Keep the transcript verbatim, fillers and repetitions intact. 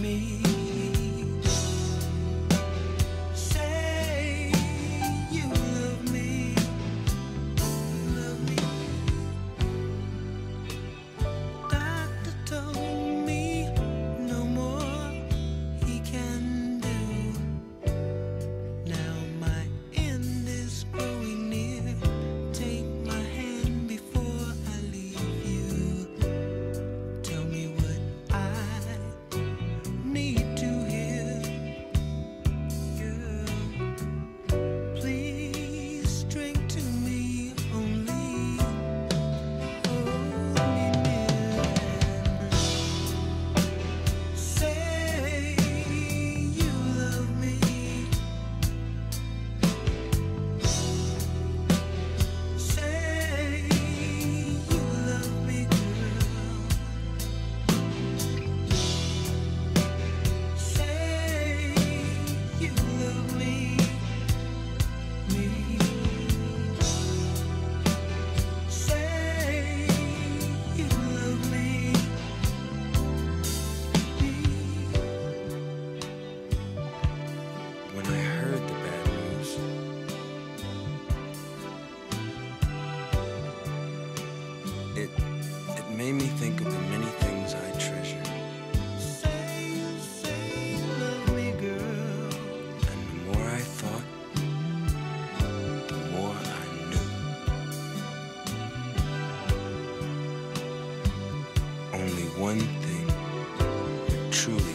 me. Say you love me, love me. Doctor told me no more he can do. Now my end is growing near. Take my hand before I leave you. Tell me what I need to hear. Girl, please drink to me only. Hold me near and say you love me. Say you love me, girl. Say you love me, me. Say you love me, me. When I heard the bad news, it it made me think of the many things I treasured, Say you, say you love me, girl. and the more I thought, the more I knew. Only one thing would truly